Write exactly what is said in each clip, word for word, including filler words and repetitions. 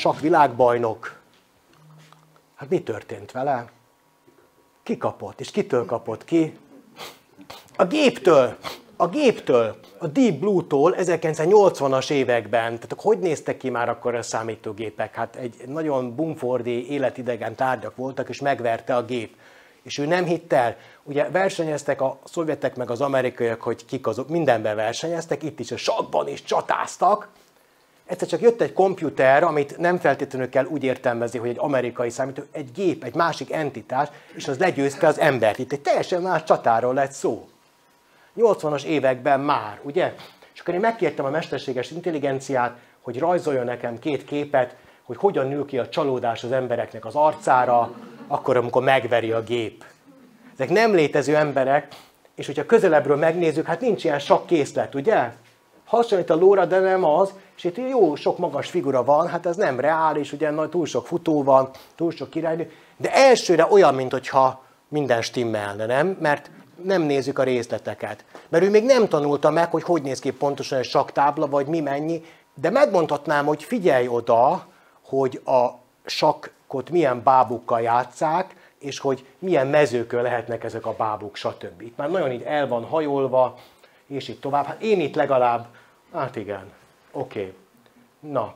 sakk világbajnok. Hát mi történt vele? Ki kapott? És kitől kapott ki? A géptől! A géptől! A Deep Blue-tól ezerkilencszáznyolcvanas években. Tehát hogy néztek ki már akkor a számítógépek? Hát egy nagyon bumfordi, életidegen tárgyak voltak, és megverte a gép. És ő nem hitt el. Ugye versenyeztek a szovjetek meg az amerikaiak, hogy kik azok, mindenben versenyeztek, itt is a sakkban is csatáztak. Egyszer csak jött egy komputer, amit nem feltétlenül kell úgy értelmezni, hogy egy amerikai számító, egy gép, egy másik entitás, és az legyőzte az embert. Itt egy teljesen más csatáról lett szó. nyolcvanas években már, ugye? És akkor én megkértem a mesterséges intelligenciát, hogy rajzoljon nekem két képet, hogy hogyan nő ki a csalódás az embereknek az arcára, akkor, amikor megveri a gép. Ezek nem létező emberek, és hogyha közelebbről megnézzük, hát nincs ilyen sakk készlet, ugye? Hasonlít a lóra, de nem az, és itt jó sok magas figura van, hát ez nem reális, ugye túl sok futó van, túl sok királynő, de elsőre olyan, mintha minden stimmelne, nem? Mert nem nézzük a részleteket. Mert ő még nem tanulta meg, hogy hogy néz ki pontosan egy sakktábla, vagy mi mennyi, de megmondhatnám, hogy figyelj oda, hogy a sakkot milyen bábukkal játsszák, és hogy milyen mezőkön lehetnek ezek a bábuk, stb. Itt már nagyon így el van hajolva, és így tovább. Hát én itt legalább, hát igen, oké. Okay. Na,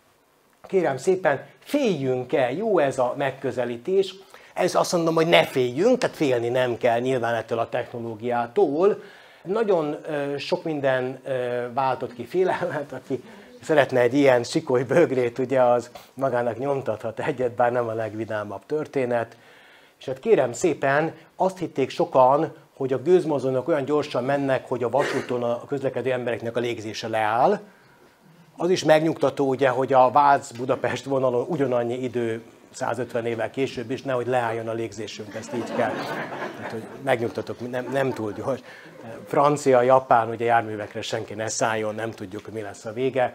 kérem szépen, féljünk el, jó ez a megközelítés. Ez azt mondom, hogy ne féljünk, tehát félni nem kell nyilván ettől a technológiától. Nagyon sok minden váltott ki félelmet, aki szeretne egy ilyen sikoly bögrét, ugye az magának nyomtathat egyet, bár nem a legvidámabb történet. És hát kérem szépen, azt hitték sokan, hogy a gőzmozdonyok olyan gyorsan mennek, hogy a vasúton a közlekedő embereknek a légzése leáll. Az is megnyugtató, ugye, hogy a Vác-Budapest vonalon ugyanannyi idő százötven évvel később is, nehogy leálljon a légzésünk, ezt így kell. Hát, hogy megnyugtatok, nem, nem túl gyors. Francia, Japán, ugye járművekre senki ne szálljon, nem tudjuk, hogy mi lesz a vége.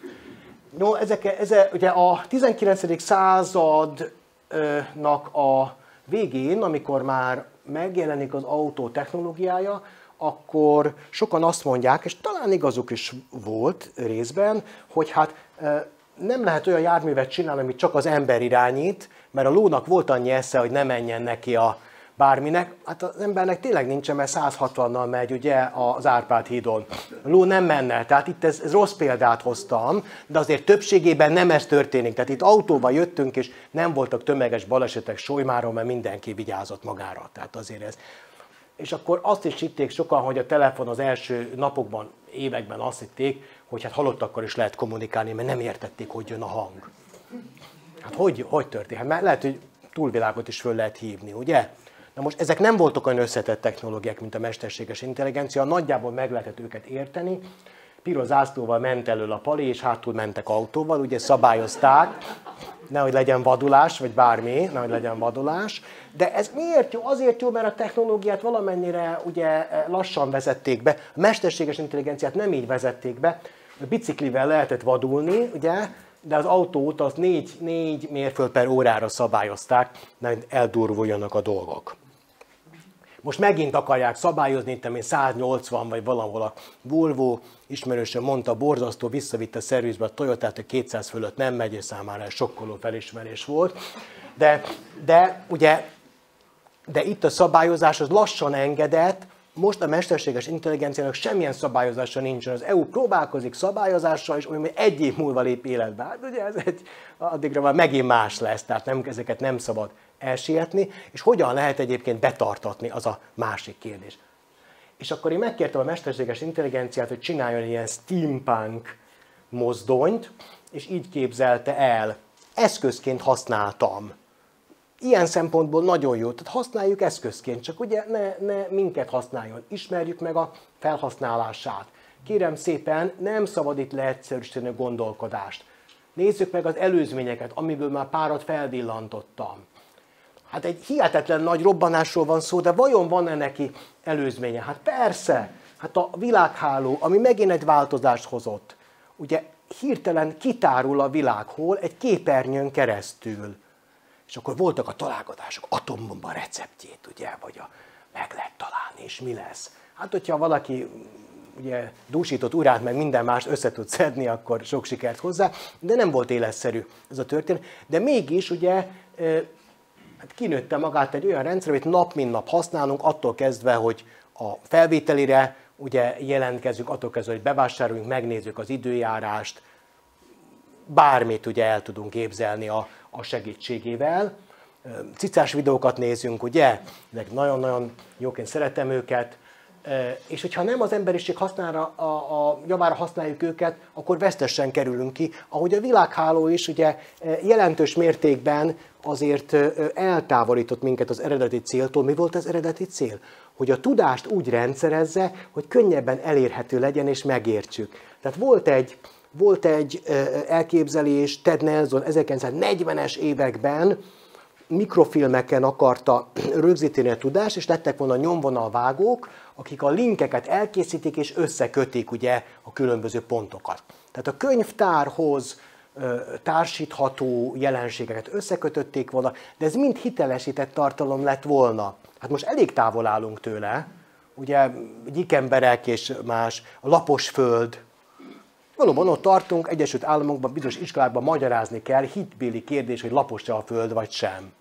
No, ezek, ezek, ugye a tizenkilencedik századnak a végén, amikor már megjelenik az autó technológiája, akkor sokan azt mondják, és talán igazuk is volt részben, hogy hát nem lehet olyan járművet csinálni, amit csak az ember irányít, mert a lónak volt annyi esze, hogy ne menjen neki a bárminek. Hát az embernek tényleg nincsen, mert száz hatvannal megy ugye az Árpád hídon. A ló nem menne, tehát itt ez, ez rossz példát hoztam, de azért többségében nem ez történik. Tehát itt autóval jöttünk, és nem voltak tömeges balesetek Solymáron, mert mindenki vigyázott magára. Tehát azért ez. És akkor azt is hitték sokan, hogy a telefon az első napokban, években azt hitték, hogy hát halottakkal is lehet kommunikálni, mert nem értették, hogy jön a hang. Hát hogy, hogy történt? Hát lehet, hogy túlvilágot is föl lehet hívni, ugye? Na most ezek nem voltak olyan összetett technológiák, mint a mesterséges intelligencia, nagyjából meg lehetett őket érteni. Piros zászlóval ment elől a pali, és hátul mentek autóval, ugye szabályozták, nehogy legyen vadulás, vagy bármi, nehogy legyen vadulás. De ez miért jó? Azért jó, mert a technológiát valamennyire ugye lassan vezették be. A mesterséges intelligenciát nem így vezették be. A biciklivel lehetett vadulni, ugye, de az autót az négy mérföld per órára szabályozták, mert eldurvuljanak a dolgok. Most megint akarják szabályozni, itt én száznyolcvan vagy valahol a Volvo ismerősen mondta, borzasztó, visszavitte a szervizbe a Toyotát, hogy kétszáz fölött nem megy, és számára sokkoló felismerés volt. De, de, ugye, de itt a szabályozás az lassan engedett, most a mesterséges intelligenciának semmilyen szabályozása nincsen. Az é u próbálkozik szabályozással, és olyan, hogy egy év múlva lép életbe. Hát ugye ez egy, addigra már megint más lesz, tehát nem, ezeket nem szabad elsietni, és hogyan lehet egyébként betartatni, az a másik kérdés. És akkor én megkértem a mesterséges intelligenciát, hogy csináljon egy ilyen steampunk mozdonyt, és így képzelte el. Eszközként használtam. Ilyen szempontból nagyon jó, tehát használjuk eszközként, csak ugye ne, ne minket használjon, ismerjük meg a felhasználását. Kérem szépen, nem szabad itt leegyszerűsíteni a gondolkodást. Nézzük meg az előzményeket, amiből már párat felvillantottam. Hát egy hihetetlen nagy robbanásról van szó, de vajon van-e neki előzménye? Hát persze, hát a világháló, ami megint egy változást hozott. Ugye hirtelen kitárul a világhol egy képernyőn keresztül. És akkor voltak a találgatások, atombomba receptjét, ugye, vagy a meg lehet találni, és mi lesz. Hát, hogyha valaki ugye dúsított urát, meg minden mást össze tud szedni, akkor sok sikert hozzá, de nem volt életszerű ez a történet. De mégis ugye hát kinőtte magát egy olyan rendszer, amit nap mint nap használunk, attól kezdve, hogy a felvételire ugye jelentkezünk, attól kezdve, hogy bevásároljunk, megnézzük az időjárást, bármit ugye el tudunk képzelni a, a segítségével. Cicás videókat nézünk, ugye? Nagyon-nagyon jóként szeretem őket. És hogyha nem az emberiség hasznára, a, a javára használjuk őket, akkor vesztesen kerülünk ki. Ahogy a világháló is ugye jelentős mértékben azért eltávolított minket az eredeti céltól. Mi volt az eredeti cél? Hogy a tudást úgy rendszerezze, hogy könnyebben elérhető legyen és megértsük. Tehát volt egy, volt egy elképzelés, Ted Nelson ezerkilencszáznegyvenes években mikrofilmeken akarta rögzíteni a tudást, és lettek volna nyomvonalvágók, akik a linkeket elkészítik és összekötik ugye a különböző pontokat. Tehát a könyvtárhoz társítható jelenségeket összekötötték volna, de ez mind hitelesített tartalom lett volna. Hát most elég távol állunk tőle, ugye gyíkemberek és más, a lapos föld. Valóban ott tartunk, Egyesült Államokban bizonyos iskolákban magyarázni kell, hitbéli kérdés, hogy lapos-e a föld vagy sem.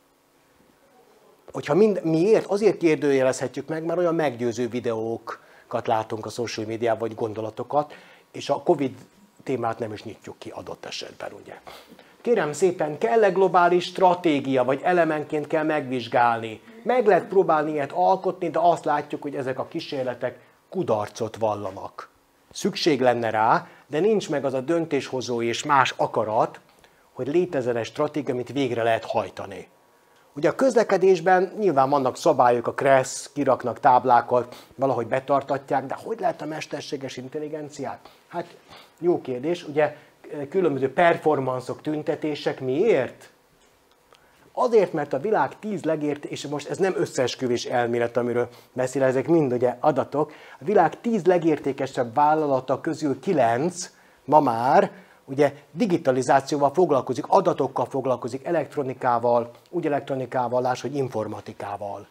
Hogyha mind, miért? Azért kérdőjelezhetjük meg, mert olyan meggyőző videókat látunk a social médiában, vagy gondolatokat, és a Covid témát nem is nyitjuk ki adott esetben, ugye. Kérem szépen, kell-e globális stratégia, vagy elemenként kell megvizsgálni? Meg lehet próbálni ilyet alkotni, de azt látjuk, hogy ezek a kísérletek kudarcot vallanak. Szükség lenne rá, de nincs meg az a döntéshozó és más akarat, hogy létezzen egy stratégia, amit végre lehet hajtani. Ugye a közlekedésben nyilván vannak szabályok, a kressz, kiraknak táblákat, valahogy betartatják, de hogy lehet a mesterséges intelligenciát? Hát jó kérdés, ugye különböző performanszok, tüntetések miért? Azért, mert a világ tíz legért, és most ez nem összeesküvés elmélet, amiről beszél, ezek mind ugye adatok, a világ tíz legértékesebb vállalata közül kilenc ma már ugye digitalizációval foglalkozik, adatokkal foglalkozik, elektronikával, úgy elektronikával, láss, hogy informatikával.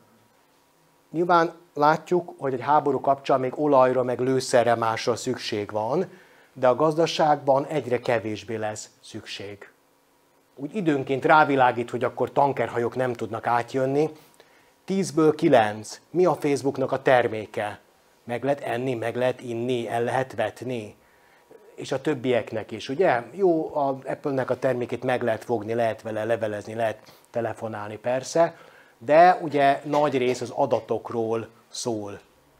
Nyilván látjuk, hogy egy háború kapcsán még olajra, meg lőszerre másra szükség van, de a gazdaságban egyre kevésbé lesz szükség. Úgy időnként rávilágít, hogy akkor tankerhajók nem tudnak átjönni. Tízből kilenc. Mi a Facebooknak a terméke? Meg lehet enni, meg lehet inni, el lehet vetni. És a többieknek is, ugye? Jó, az Apple-nek a termékét meg lehet fogni, lehet vele levelezni, lehet telefonálni persze, de ugye nagy rész az adatokról szól.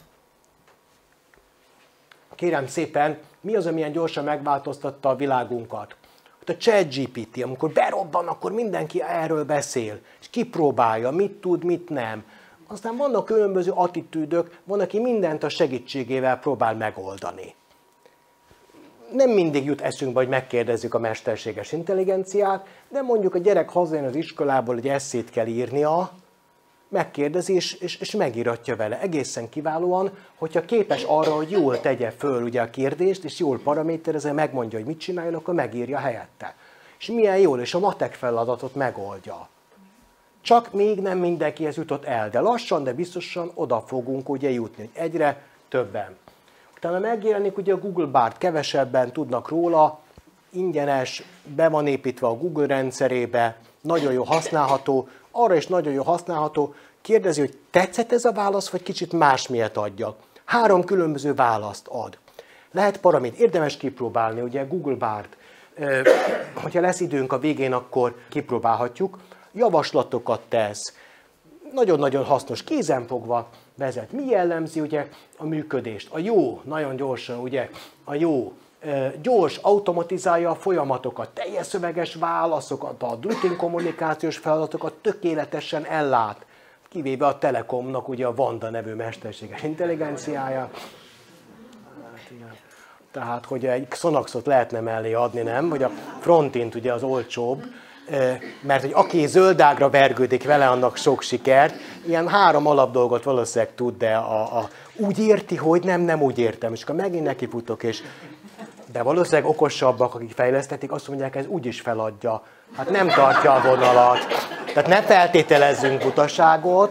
Kérem szépen, mi az, amilyen gyorsan megváltoztatta a világunkat? A ChatGPT, amikor berobban, akkor mindenki erről beszél, és kipróbálja, mit tud, mit nem. Aztán vannak különböző attitűdök, van, aki mindent a segítségével próbál megoldani. Nem mindig jut eszünkbe, hogy megkérdezzük a mesterséges intelligenciát, de mondjuk a gyerek hazajön az iskolából, hogy esszét kell írnia, megkérdezi, és, és, és megíratja vele egészen kiválóan, hogyha képes arra, hogy jól tegye föl ugye a kérdést, és jól paraméterezze, megmondja, hogy mit csináljon, akkor megírja helyette. És milyen jól, és a matek feladatot megoldja. Csak még nem mindenkihez jutott el, de lassan, de biztosan oda fogunk ugye jutni, hogy egyre többen. Utána megjelenik ugye a Google Bard, kevesebben tudnak róla, ingyenes, be van építve a Google rendszerébe, nagyon jó használható, arra is nagyon jó használható, kérdezi, hogy tetszett ez a válasz, vagy kicsit más miatt adjak. Három különböző választ ad. Lehet paramit, érdemes kipróbálni, ugye Google Bard. E, hogyha lesz időnk a végén, akkor kipróbálhatjuk. Javaslatokat tesz. Nagyon-nagyon hasznos, kézenfogva vezet. Mi jellemzi ugye a működést? A jó, nagyon gyorsan ugye, a jó. Gyors, automatizálja a folyamatokat, teljes szöveges válaszokat, a rutin kommunikációs feladatokat tökéletesen ellát, kivéve a Telekomnak ugye a Vanda nevű mesterséges intelligenciája. Hát igen. Tehát, hogy egy Sonaxot lehetne mellé adni, nem? Vagy a Frontint ugye az olcsóbb, mert hogy aki zöldágra vergődik vele, annak sok sikert. Ilyen három alapdolgot valószínűleg tud, de a, a, úgy érti, hogy nem, nem úgy értem. És akkor megint nekifutok, és de valószínűleg okosabbak, akik fejlesztetik, azt mondják, ez úgyis feladja. Hát nem tartja a vonalat. Tehát ne feltételezzünk butaságot.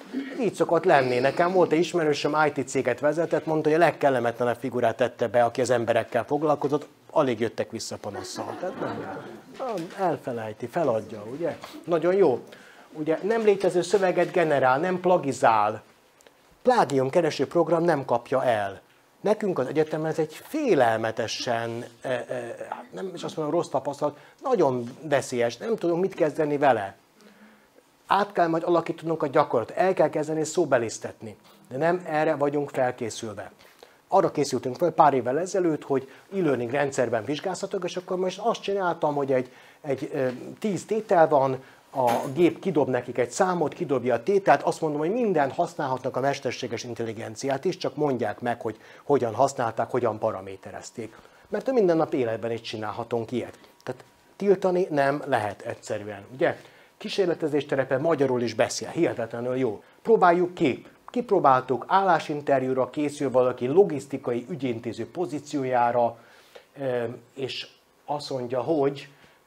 Így szokott lenni. Nekem volt egy ismerősöm, i té céget vezetett, mondta, hogy a legkellemetlenebb figurát tette be, aki az emberekkel foglalkozott, alig jöttek vissza panasszal. Tehát nem, elfelejti, feladja, ugye? Nagyon jó. Ugye nem létező szöveget generál, nem plagizál. Plágium kereső program nem kapja el. Nekünk az egyetemen ez egy félelmetesen, nem is azt mondom rossz tapasztalat, nagyon veszélyes, nem tudunk mit kezdeni vele. Át kell majd alakítanunk a gyakorlatot, el kell kezdeni szóbelisztetni, de nem erre vagyunk felkészülve. Arra készültünk fel pár évvel ezelőtt, hogy e-learning rendszerben vizsgázhatok, és akkor most azt csináltam, hogy egy, egy tíz tétel van, a gép kidob nekik egy számot, kidobja a tételt, azt mondom, hogy mindent használhatnak a mesterséges intelligenciát is, csak mondják meg, hogy hogyan használták, hogyan paraméterezték. Mert a mindennap életben is csinálhatunk ilyet. Tehát tiltani nem lehet egyszerűen, ugye? Kísérletezés terepen magyarul is beszél, hihetetlenül jó. Próbáljuk ki. Kipróbáltuk, állásinterjúra készül valaki logisztikai ügyintéző pozíciójára, és azt mondja, hogy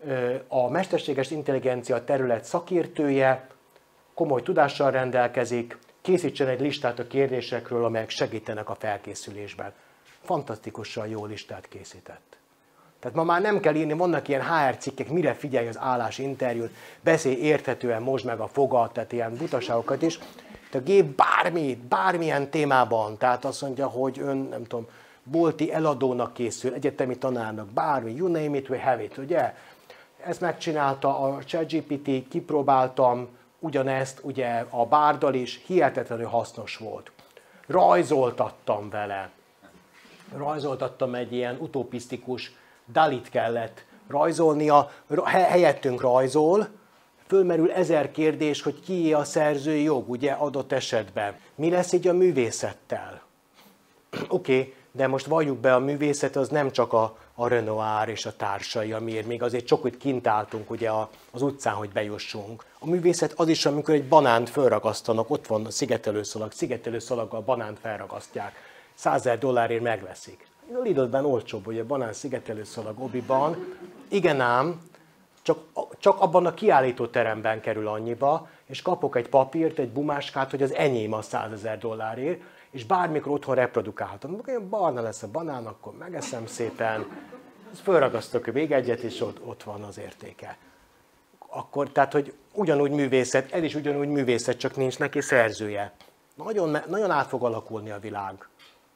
a mesterséges intelligencia terület szakértője, komoly tudással rendelkezik, készítsen egy listát a kérdésekről, amelyek segítenek a felkészülésben. Fantasztikusan jó listát készített. Tehát ma már nem kell írni, vannak ilyen há er cikkek, mire figyelj az állásinterjút, beszélj érthetően, mosd meg a fogad, tehát ilyen butaságokat is. A gép bármi, bármilyen témában, tehát azt mondja, hogy ön, nem tudom, bolti eladónak készül, egyetemi tanárnak, bármi, you name it, we have it, ugye? Ezt megcsinálta a ChatGPT, kipróbáltam ugyanezt, ugye a Bárddal is, hihetetlenül hasznos volt. Rajzoltattam vele. Rajzoltattam egy ilyen utopisztikus Dalit kellett rajzolnia, helyettünk rajzol, fölmerül ezer kérdés, hogy kié a szerzői jog, ugye, adott esetben. Mi lesz így a művészettel? Oké, okay, de most valljuk be, a művészet az nem csak a, a Renoir és a társai, amiért még azért csak úgy kint álltunk ugye az utcán, hogy bejussunk. A művészet az is, amikor egy banánt felragasztanak, ott van a szigetelőszalag, szigetelőszalaggal a banánt felragasztják, százezer dollárért megveszik. A Lidl-ben olcsóbb, hogy a banán szigetelőszalag obiban, igen ám, Csak, csak abban a kiállítóteremben kerül annyiba, és kapok egy papírt, egy bumáskát, hogy az enyém a százezer dollárért, és bármikor otthon reprodukálhatom. Olyan barna lesz a banán, akkor megeszem szépen, fölragasztok még egyet, és ott, ott van az értéke. Akkor, tehát, hogy ugyanúgy művészet, ez is ugyanúgy művészet, csak nincs neki szerzője. Nagyon, nagyon át fog alakulni a világ.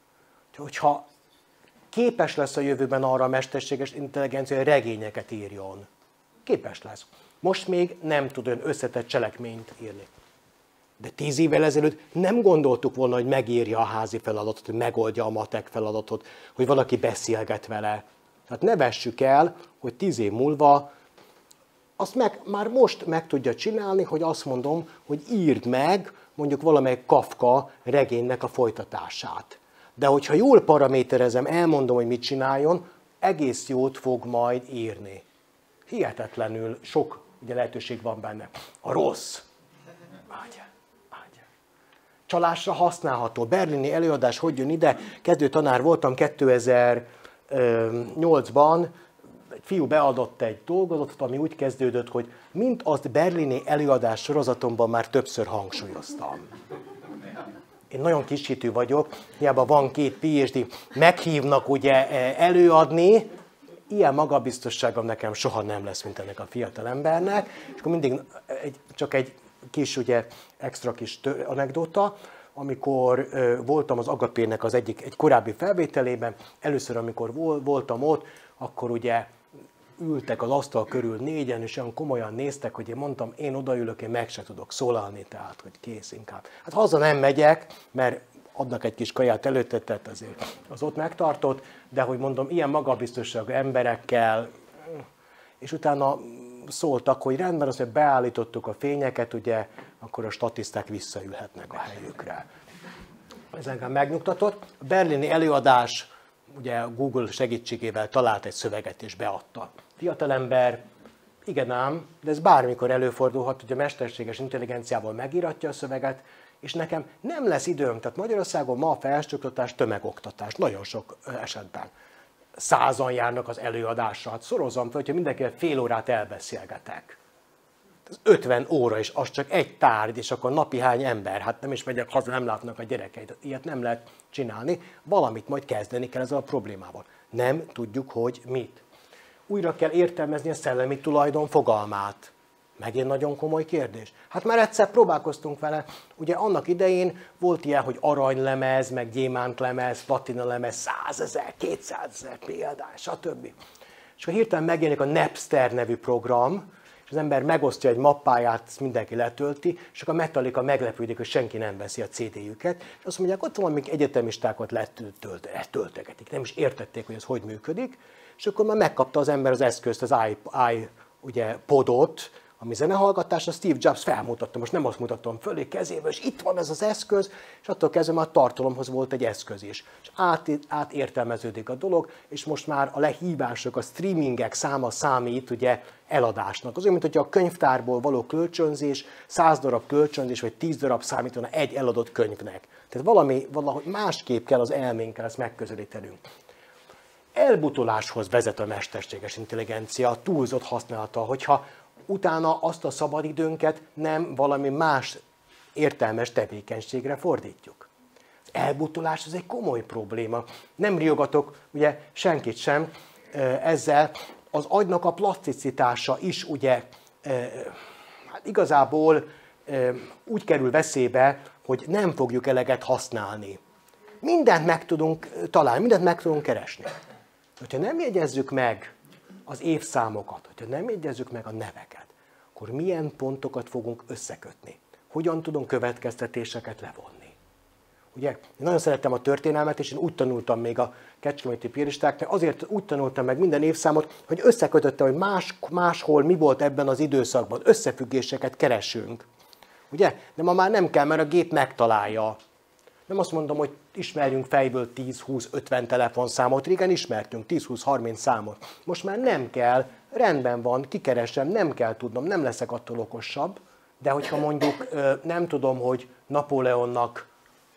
Hogyha képes lesz a jövőben arra a mesterséges intelligencia, hogy regényeket írjon, képes lesz. Most még nem tud olyan összetett cselekményt írni. De tíz évvel ezelőtt nem gondoltuk volna, hogy megírja a házi feladatot, hogy megoldja a matek feladatot, hogy valaki beszélget vele. Tehát ne vessük el, hogy tíz év múlva azt meg, már most meg tudja csinálni, hogy azt mondom, hogy írd meg mondjuk valamelyik Kafka regénynek a folytatását. De hogyha jól paraméterezem, elmondom, hogy mit csináljon, egész jót fog majd írni. Hihetetlenül sok ugye, lehetőség van benne. A rossz. Vágya, vágya. Csalásra használható. Berlini előadás, hogy jön ide? Kezdő tanár voltam kétezer-nyolcban. Egy fiú beadott egy dolgozatot, ami úgy kezdődött, hogy mint azt berlini előadás sorozatomban már többször hangsúlyoztam. Én nagyon kis hitű vagyok, hiába van két pé há dé, meghívnak ugye előadni, ilyen magabiztosságom nekem soha nem lesz, mint ennek a fiatal embernek, és akkor mindig egy, csak egy kis, ugye, extra kis anekdota, amikor ö, voltam az Agapének az egyik, egy korábbi felvételében, először, amikor vol, voltam ott, akkor ugye ültek az asztal körül négyen, és olyan komolyan néztek, hogy én mondtam, én odaülök, én meg se tudok szólalni, tehát, hogy kész inkább. Hát haza nem megyek, mert adnak egy kis kaját előtte, tehát azért az ott megtartott, de hogy mondom, ilyen magabiztosságú emberekkel, és utána szóltak, hogy rendben, azt, hogy beállítottuk a fényeket, ugye, akkor a statiszták visszaülhetnek a helyükre. Ez engem megnyugtatott. A berlini előadás, ugye Google segítségével talált egy szöveget és beadta. Fiatalember, igen ám, de ez bármikor előfordulhat, hogy a mesterséges intelligenciával megíratja a szöveget, és nekem nem lesz időm, tehát Magyarországon ma a felsőoktatás tömegoktatás, nagyon sok esetben. Százan járnak az előadásra, hát szorozom fel, hogyha mindenkivel fél órát elbeszélgetek. Ez ötven óra, és az csak egy tárgy, és akkor napi hány ember, hát nem is megyek haza, nem látnak a gyerekeit. Ilyet nem lehet csinálni, valamit majd kezdeni kell ezzel a problémával. Nem tudjuk, hogy mit. Újra kell értelmezni a szellemi tulajdon fogalmát. Megint nagyon komoly kérdés. Hát már egyszer próbálkoztunk vele, ugye annak idején volt ilyen, hogy aranylemez, meg gyémántlemez, platinalemez, százezer, kétszázezer példány, stb. És akkor hirtelen megjelenik a Napster nevű program, és az ember megosztja egy mappáját, ezt mindenki letölti, és akkor a Metallica meglepődik, hogy senki nem veszi a cé dé-jüket, és azt mondják, ott valamik egyetemistákat letöltegetik, nem is értették, hogy ez hogy működik, és akkor már megkapta az ember az eszközt, az iPodot, ami zenehallgatás, a Steve Jobs felmutatta, most nem azt mutatom fölé kezébe, és itt van ez az eszköz, és attól kezdve már a tartalomhoz volt egy eszköz is. És át, átértelmeződik a dolog, és most már a lehívások, a streamingek száma számít ugye eladásnak. Az olyan, mint hogyha a könyvtárból való kölcsönzés, száz darab kölcsönzés, vagy tíz darab számítana egy eladott könyvnek. Tehát valami, valahogy másképp kell az elménkkel ezt megközelítenünk. Elbutoláshoz vezet a mesterséges intelligencia, a túlzott használata, hogyha utána azt a szabadidőnket nem valami más értelmes tevékenységre fordítjuk. Az elbutolás az egy komoly probléma. Nem riogatok ugye senkit sem, ezzel az agynak a plaszticitása is ugye hát igazából úgy kerül veszélybe, hogy nem fogjuk eleget használni. Mindent meg tudunk találni, mindent meg tudunk keresni. Hogyha nem jegyezzük meg az évszámokat, hogyha nem jegyezzük meg a neveket, akkor milyen pontokat fogunk összekötni? Hogyan tudunk következtetéseket levonni? Ugye, én nagyon szerettem a történelmet, és én úgy tanultam még a kecskeméti piaristáknak, azért úgy tanultam meg minden évszámot, hogy összekötötte, hogy más, máshol mi volt ebben az időszakban, összefüggéseket keresünk. Ugye? De ma már nem kell, mert a gép megtalálja. Nem azt mondom, hogy ismerjünk fejből tíz, húsz, ötven telefonszámot, régen ismertünk tíz, húsz, harminc számot. Most már nem kell, rendben van, kikeresem, nem kell tudnom, nem leszek attól okosabb, de hogyha mondjuk nem tudom, hogy Napóleonnak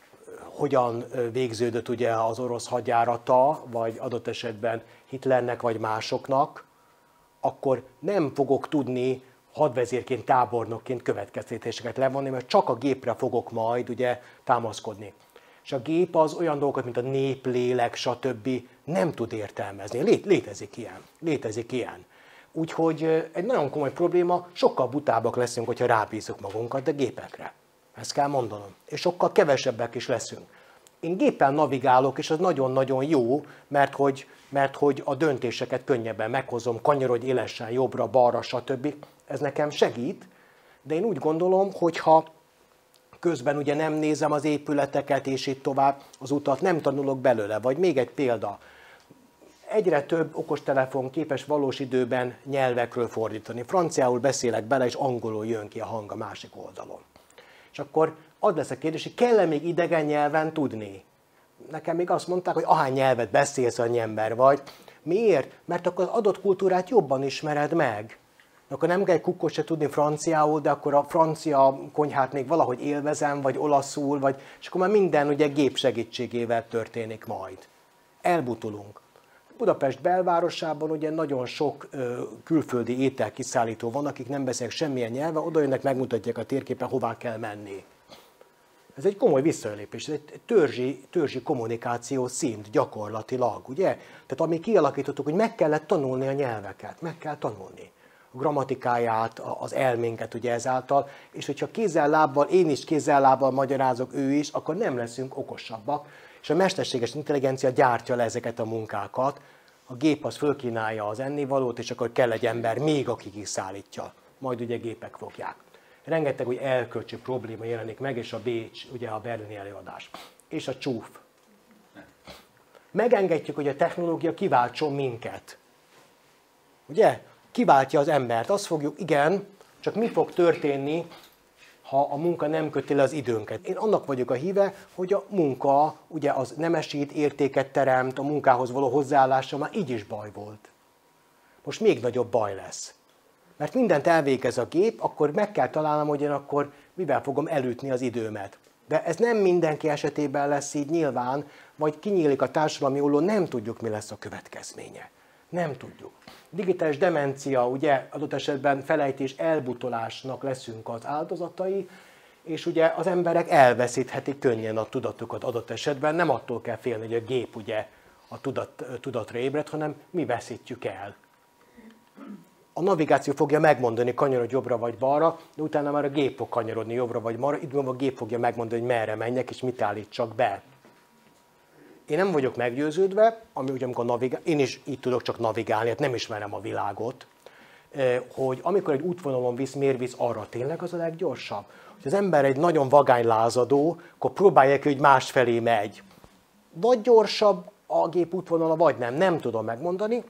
hogyan végződött ugye az orosz hadjárata, vagy adott esetben Hitlernek, vagy másoknak, akkor nem fogok tudni hadvezérként, tábornokként következtetéseket levonni, mert csak a gépre fogok majd ugye támaszkodni. És a gép az olyan dolgokat, mint a nép, lélek, stb. Nem tud értelmezni. Lé- létezik ilyen. Létezik ilyen. Úgyhogy egy nagyon komoly probléma, sokkal butábbak leszünk, hogyha rábízunk magunkat a gépekre. Ezt kell mondanom. És sokkal kevesebbek is leszünk. Én géppel navigálok, és az nagyon-nagyon jó, mert hogy, mert hogy a döntéseket könnyebben meghozom, kanyarodj élesen jobbra, balra, stb. Ez nekem segít, de én úgy gondolom, hogy ha közben ugye nem nézem az épületeket, és itt tovább az utat, nem tanulok belőle. Vagy még egy példa. Egyre több okostelefon képes valós időben nyelvekről fordítani. Franciául beszélek bele, és angolul jön ki a hang a másik oldalon. És akkor az lesz a kérdés, hogy kell-e még idegen nyelven tudni? Nekem még azt mondták, hogy ahány nyelvet beszélsz, annyi ember vagy. Miért? Mert akkor az adott kultúrát jobban ismered meg. Akkor nem kell egy kukkot se tudni franciául, de akkor a francia konyhát még valahogy élvezem, vagy olaszul, vagy, és akkor már minden ugye gép segítségével történik majd. Elbutulunk. Budapest belvárosában ugye nagyon sok ö, külföldi ételkiszállító van, akik nem beszélnek semmilyen nyelven, oda jönnek, megmutatják a térképen, hová kell menni. Ez egy komoly visszalépés, ez egy törzsi, törzsi kommunikáció szint gyakorlatilag, ugye? Tehát ami kialakítottuk, hogy meg kellett tanulni a nyelveket, meg kell tanulni. A grammatikáját, az elménket ugye ezáltal, és hogyha kézzel-lábbal, én is kézzel-lábbal magyarázok, ő is, akkor nem leszünk okosabbak, és a mesterséges intelligencia gyártja le ezeket a munkákat, a gép az fölkínálja az ennivalót, és akkor kell egy ember még, aki kiszállítja. Majd ugye gépek fogják. Rengeteg úgy elkölcsű probléma jelenik meg, és a Bécs, ugye a berlini előadás. És a csúf. Megengedjük, hogy a technológia kiváltson minket. Ugye? Kiváltja az embert. Azt fogjuk, igen, csak mi fog történni, ha a munka nem köti le az időnket. Én annak vagyok a híve, hogy a munka ugye az nemesít, értéket teremt, a munkához való hozzáállása már így is baj volt. Most még nagyobb baj lesz. Mert mindent elvégez a gép, akkor meg kell találnom, hogy én akkor mivel fogom elütni az időmet. De ez nem mindenki esetében lesz így nyilván, vagy kinyílik a társadalmi olló, nem tudjuk, mi lesz a következménye. Nem tudjuk. Digitális demencia, ugye adott esetben felejtés, elbutolásnak leszünk az áldozatai, és ugye az emberek elveszíthetik könnyen a tudatukat adott esetben, nem attól kell félni, hogy a gép ugye a tudat, tudatra ébred, hanem mi veszítjük el. A navigáció fogja megmondani, kanyarodj jobbra vagy balra, de utána már a gép fog kanyarodni jobbra vagy balra, időben a gép fogja megmondani, hogy merre menjek és mit állítsak be. Én nem vagyok meggyőződve, ami ugye amikor navigál, én is így tudok csak navigálni, hát nem ismerem a világot, hogy amikor egy útvonalon visz, miért visz arra, tényleg az a leggyorsabb? Hogy az ember egy nagyon vagány lázadó, akkor próbálja ki, hogy másfelé megy. Vagy gyorsabb a gép útvonala, vagy nem, nem tudom megmondani,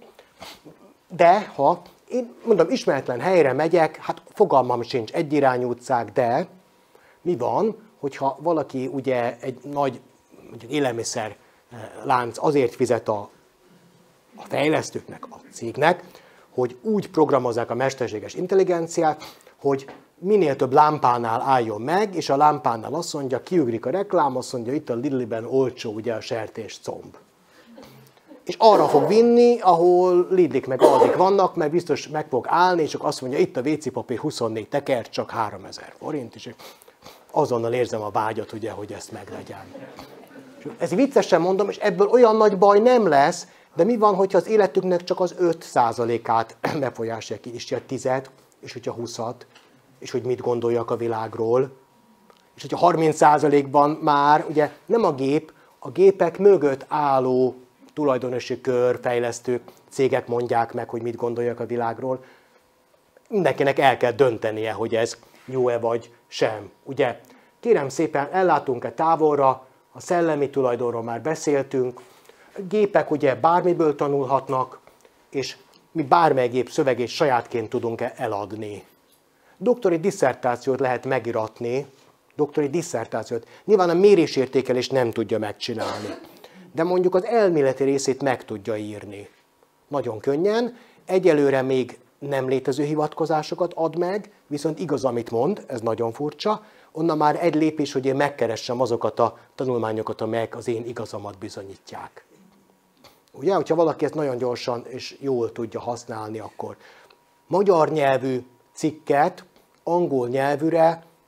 de ha én mondom, ismeretlen helyre megyek, hát fogalmam sincs, egyirányú utcák, de mi van, hogyha valaki ugye egy nagy mondjuk élelmiszer lánc azért fizet a, a fejlesztőknek, a cégnek, hogy úgy programozzák a mesterséges intelligenciát, hogy minél több lámpánál álljon meg, és a lámpánál azt mondja, kiugrik a reklám, azt mondja, itt a Lidl-ben olcsó ugye a sertéscomb. És arra fog vinni, ahol Lidlik meg Aldik vannak, mert biztos meg fog állni, és csak azt mondja, itt a vé cé papír huszonnégy teker, csak háromezer forint, és azonnal érzem a vágyat, ugye, hogy ezt meglegyen. Ez viccesen mondom, és ebből olyan nagy baj nem lesz, de mi van, hogyha az életüknek csak az öt százalékát befolyásolják ki, és a tizet, és hogyha huszat, és hogy mit gondoljak a világról. És hogyha harminc százalékban már, ugye nem a gép, a gépek mögött álló tulajdonosi kör, fejlesztők, cégek mondják meg, hogy mit gondoljak a világról. Mindenkinek el kell döntenie, hogy ez jó-e vagy sem. Ugye, kérem szépen, ellátunk-e távolra, a szellemi tulajdonról már beszéltünk, gépek ugye bármiből tanulhatnak, és mi bármely gép szövegét sajátként tudunk eladni. Doktori disszertációt lehet megiratni, doktori disszertációt. Nyilván a mérésértékelést nem tudja megcsinálni, de mondjuk az elméleti részét meg tudja írni. Nagyon könnyen, egyelőre még nem létező hivatkozásokat ad meg, viszont igaz, amit mond, ez nagyon furcsa, onnan már egy lépés, hogy én megkeressem azokat a tanulmányokat, amelyek az én igazamat bizonyítják. Ugye, hogyha valaki ezt nagyon gyorsan és jól tudja használni, akkor magyar nyelvű cikket angol nyelvűre,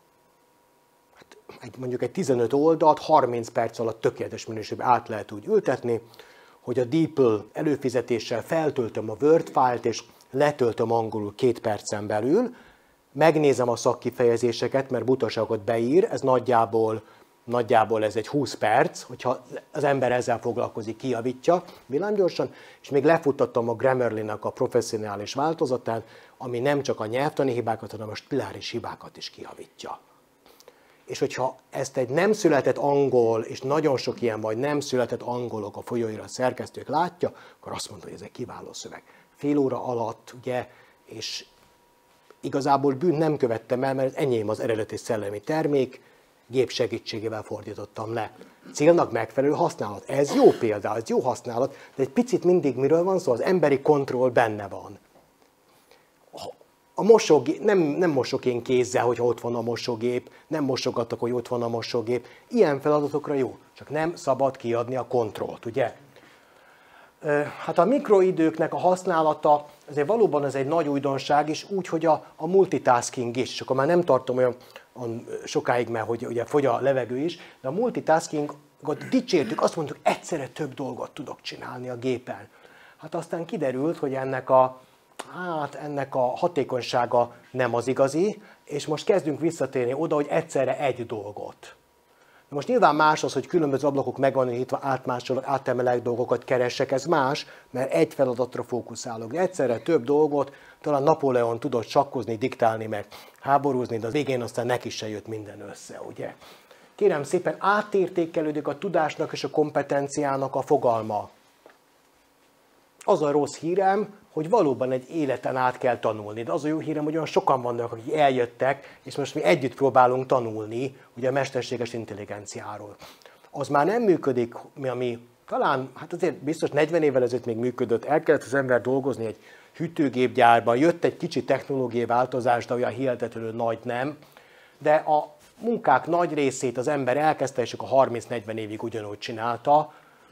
hát egy, mondjuk egy tizenöt oldalt, harminc perc alatt tökéletes minőségben át lehet úgy ültetni, hogy a DeepL előfizetéssel feltöltöm a Word fájlt, és letöltöm angolul két percen belül, megnézem a szakkifejezéseket, mert butaságot beír, ez nagyjából, nagyjából ez egy húsz perc, hogyha az ember ezzel foglalkozik, kijavítja villámgyorsan, és még lefuttatom a Grammarly-nak a professzionális változatán, ami nem csak a nyelvtani hibákat, hanem a stiláris hibákat is kijavítja. És hogyha ezt egy nem született angol, és nagyon sok ilyen vagy nem született angolok a folyóirat szerkesztők látja, akkor azt mondja, hogy ez egy kiváló szöveg. Fél óra alatt, ugye, és igazából bűnt nem követtem el, mert enyém az eredeti szellemi termék, gép segítségével fordítottam le. Célnak megfelelő használat. Ez jó példa, ez jó használat, de egy picit mindig miről van szó, az emberi kontroll benne van. A mosógép, nem, nem mosok én kézzel, hogy ott van a mosógép, nem mosogatok, hogy ott van a mosógép. Ilyen feladatokra jó, csak nem szabad kiadni a kontrollt, ugye? Hát a mikroidőknek a használata, azért valóban ez egy nagy újdonság is, úgy, hogy a, a multitasking is, és akkor már nem tartom olyan sokáig, mert hogy ugye fogy a levegő is, de a multitaskingot dicsértük, azt mondtuk, egyszerre több dolgot tudok csinálni a gépen. Hát aztán kiderült, hogy ennek a, hát ennek a hatékonysága nem az igazi, és most kezdünk visszatérni oda, hogy egyszerre egy dolgot. Most nyilván más az, hogy különböző ablakok meg van nyitva, átmásolok, átemelek dolgokat, keresek, ez más, mert egy feladatra fókuszálok. De egyszerre több dolgot, talán Napóleon tudott sakkozni, diktálni, meg háborúzni, de az végén aztán neki se jött minden össze, ugye? Kérem szépen, átértékelődik a tudásnak és a kompetenciának a fogalma. Az a rossz hírem, hogy valóban egy életen át kell tanulni. De az a jó hírem, hogy olyan sokan vannak, akik eljöttek, és most mi együtt próbálunk tanulni ugye a mesterséges intelligenciáról. Az már nem működik, ami talán, hát azért biztos negyven évvel ezelőtt még működött, el kellett az ember dolgozni egy hűtőgépgyárban, jött egy kicsi technológiai változás, de olyan hihetetlenül nagy nem, de a munkák nagy részét az ember elkezdte, és akkor harminc-negyven évig ugyanúgy csinálta,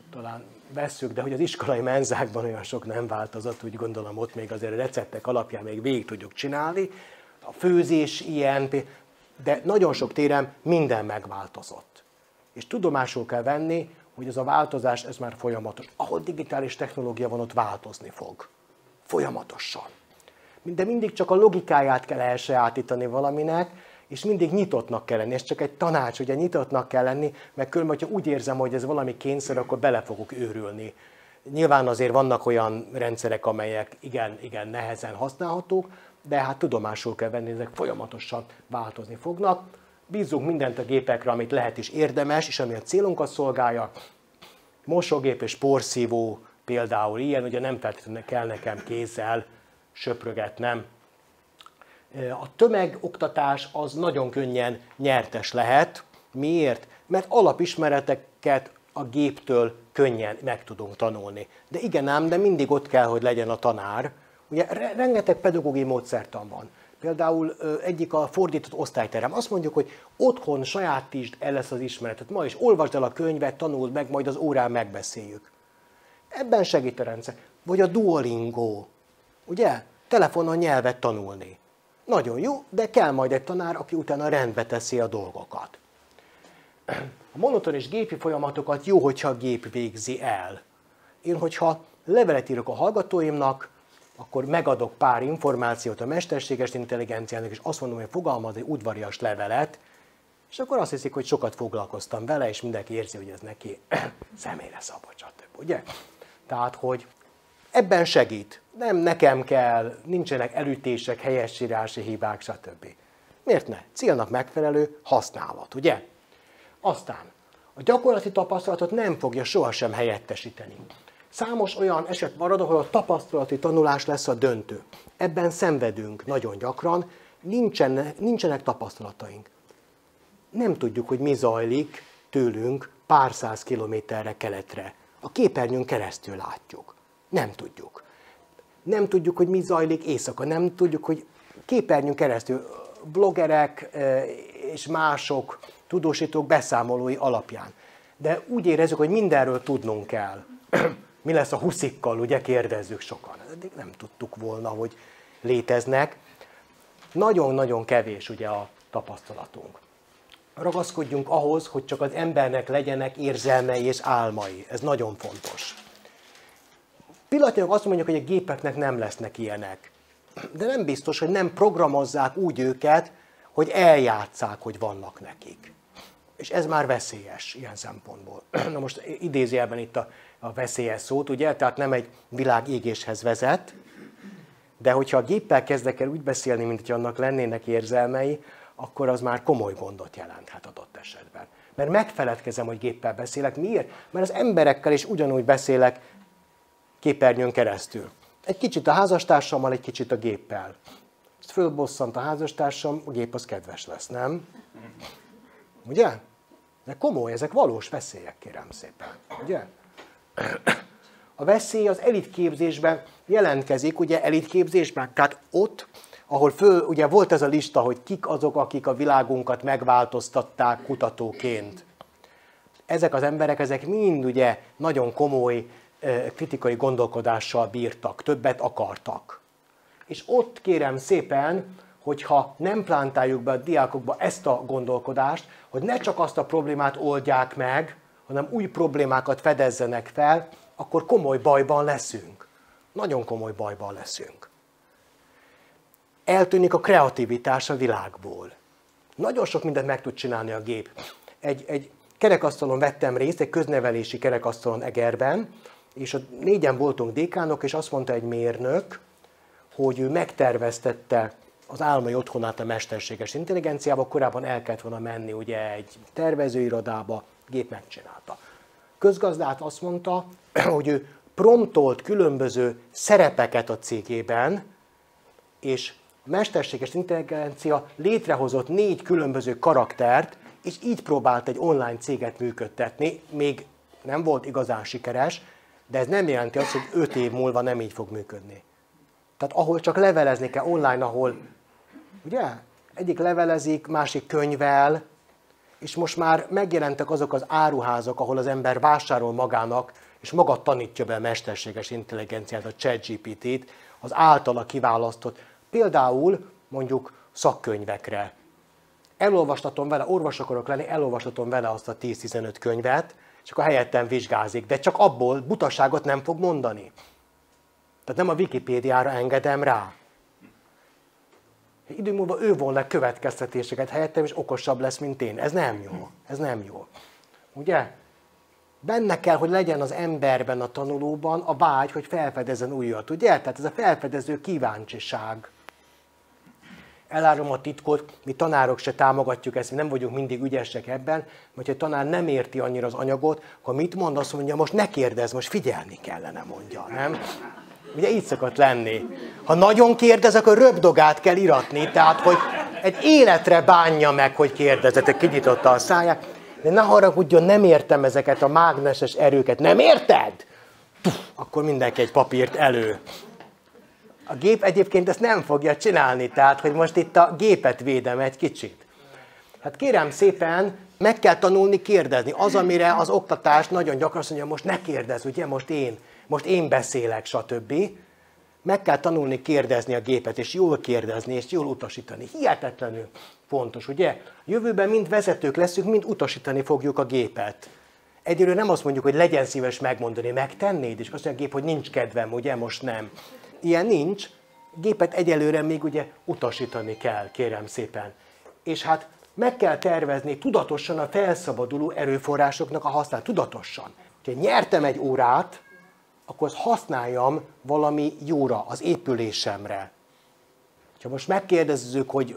talán vesszük, de hogy az iskolai menzákban olyan sok nem változott, úgy gondolom ott még azért a receptek alapján még végig tudjuk csinálni. A főzés ilyen, de nagyon sok téren minden megváltozott. És tudomásul kell venni, hogy ez a változás, ez már folyamatos. Ahol digitális technológia van, ott változni fog. Folyamatosan. De mindig csak a logikáját kell elsajátítani valaminek, és mindig nyitottnak kell lenni. Ez csak egy tanács, ugye nyitottnak kell lenni, mert különben, hogyha úgy érzem, hogy ez valami kényszer, akkor bele fogok őrülni. Nyilván azért vannak olyan rendszerek, amelyek igen, igen nehezen használhatók, de hát tudomásul kell venni, ezek folyamatosan változni fognak. Bízzunk mindent a gépekre, amit lehet is érdemes, és ami a célunkat szolgálja. Mosógép és porszívó például ilyen, ugye nem feltétlenül kell nekem kézzel söprögetnem. A tömegoktatás az nagyon könnyen nyertes lehet. Miért? Mert alapismereteket a géptől könnyen meg tudunk tanulni. De igen ám, de mindig ott kell, hogy legyen a tanár. Ugye rengeteg pedagógiai módszertan van. Például egyik a fordított osztályterem. Azt mondjuk, hogy otthon sajátítsd el ezt az ismeretet. Ma is olvasd el a könyvet, tanuld meg, majd az órán megbeszéljük. Ebben segít a rendszer. Vagy a Duolingo. Ugye? Telefonon nyelvet tanulni. Nagyon jó, de kell majd egy tanár, aki utána rendbe teszi a dolgokat. A monoton és gépi folyamatokat jó, hogyha a gép végzi el. Én, hogyha levelet írok a hallgatóimnak, akkor megadok pár információt a mesterséges intelligenciának, és azt mondom, hogy fogalmaz egy udvarias levelet, és akkor azt hiszik, hogy sokat foglalkoztam vele, és mindenki érzi, hogy ez neki személyre szabad, stb. Ugye? Tehát, hogy ebben segít. Nem nekem kell, nincsenek elütések, helyesírási hibák, stb. Miért ne? Célnak megfelelő használat, ugye? Aztán a gyakorlati tapasztalatot nem fogja sohasem helyettesíteni. Számos olyan eset marad, ahol a tapasztalati tanulás lesz a döntő. Ebben szenvedünk nagyon gyakran, nincsenek, nincsenek tapasztalataink. Nem tudjuk, hogy mi zajlik tőlünk pár száz kilométerre keletre. A képernyőn keresztül látjuk. Nem tudjuk. Nem tudjuk, hogy mi zajlik éjszaka. Nem tudjuk, hogy képernyőn keresztül bloggerek és mások, tudósítók beszámolói alapján. De úgy érezzük, hogy mindenről tudnunk kell. Mi lesz a huszikkal, ugye kérdezzük sokan. Eddig nem tudtuk volna, hogy léteznek. Nagyon-nagyon kevés ugye a tapasztalatunk. Ragaszkodjunk ahhoz, hogy csak az embernek legyenek érzelmei és álmai. Ez nagyon fontos. Pillanatnyilag azt mondjuk, hogy a gépeknek nem lesznek ilyenek. De nem biztos, hogy nem programozzák úgy őket, hogy eljátsszák, hogy vannak nekik. És ez már veszélyes ilyen szempontból. Na most idézőjelben itt a, a veszélyes szót, ugye? Tehát nem egy világégéshez vezet, de hogyha a géppel kezdek el úgy beszélni, mint hogy annak lennének érzelmei, akkor az már komoly gondot jelenthet adott esetben. Mert megfeledkezem, hogy géppel beszélek. Miért? Mert az emberekkel is ugyanúgy beszélek képernyőn keresztül. Egy kicsit a házastársammal, egy kicsit a géppel. Ezt fölbosszant a házastársam, a gép az kedves lesz, nem? Ugye? De komoly, ezek valós veszélyek, kérem szépen. Ugye? A veszély az elitképzésben jelentkezik, ugye elitképzésben, tehát ott, ahol föl, ugye volt ez a lista, hogy kik azok, akik a világunkat megváltoztatták kutatóként. Ezek az emberek, ezek mind ugye nagyon komoly kritikai gondolkodással bírtak, többet akartak. És ott kérem szépen, hogyha nem plántáljuk be a diákokba ezt a gondolkodást, hogy ne csak azt a problémát oldják meg, hanem új problémákat fedezzenek fel, akkor komoly bajban leszünk. Nagyon komoly bajban leszünk. Eltűnik a kreativitás a világból. Nagyon sok mindent meg tud csinálni a gép. Egy, egy kerekasztalon vettem részt, egy köznevelési kerekasztalon Egerben, és ott négyen voltunk dékánok, és azt mondta egy mérnök, hogy ő megterveztette az álmai otthonát a mesterséges intelligenciába, korábban el kellett volna menni ugye egy tervezőirodába, gép megcsinálta. Közgazdát azt mondta, hogy ő promptolt különböző szerepeket a cégében, és a mesterséges intelligencia létrehozott négy különböző karaktert, és így próbált egy online céget működtetni, még nem volt igazán sikeres, de ez nem jelenti azt, hogy öt év múlva nem így fog működni. Tehát ahol csak levelezni kell online, ahol, ugye, egyik levelezik, másik könyvel, és most már megjelentek azok az áruházak, ahol az ember vásárol magának, és maga tanítja be a mesterséges intelligenciát, a ChatGPT-t, az általa kiválasztott, például mondjuk szakkönyvekre. Elolvastatom vele, orvos akarok lenni, elolvastatom vele azt a tíz-tizenöt könyvet, és akkor helyettem vizsgázik, de csak abból butaságot nem fog mondani. Tehát nem a Wikipédiára engedem rá. Idő múlva ő von le következtetéseket helyettem, és okosabb lesz, mint én. Ez nem jó. Ez nem jó. Ugye? Benne kell, hogy legyen az emberben, a tanulóban a vágy, hogy felfedezzen újat. Ugye? Tehát ez a felfedező kíváncsiság. Elárulom a titkot, mi tanárok se támogatjuk ezt, mi nem vagyunk mindig ügyesek ebben, mert ha a tanár nem érti annyira az anyagot, ha mit mond, azt mondja, most ne kérdezz, most figyelni kellene, mondja, nem? Ugye így szokott lenni. Ha nagyon kérdez, akkor röpdogát kell iratni, tehát hogy egy életre bánja meg, hogy kérdezzetek, kinyitotta a száját, de ne haragudjon, nem értem ezeket a mágneses erőket, nem érted? Puh, akkor mindenki egy papírt elő. A gép egyébként ezt nem fogja csinálni, tehát hogy most itt a gépet védem egy kicsit. Hát kérem szépen, meg kell tanulni kérdezni. Az, amire az oktatás nagyon gyakran azt mondja, most ne kérdezz, ugye, most én, most én beszélek, stb. Meg kell tanulni kérdezni a gépet, és jól kérdezni, és jól utasítani. Hihetetlenül fontos, ugye? Jövőben mind vezetők leszünk, mind utasítani fogjuk a gépet. Egyelőre nem azt mondjuk, hogy legyen szíves megmondani, megtennéd, és azt mondja a gép, hogy nincs kedvem, ugye, most nem. Ilyen nincs, gépet egyelőre még ugye utasítani kell, kérem szépen. És hát meg kell tervezni tudatosan a felszabaduló erőforrásoknak a használat. Tudatosan. Ha nyertem egy órát, akkor azt használjam valami jóra, az épülésemre. Ha most megkérdezzük, hogy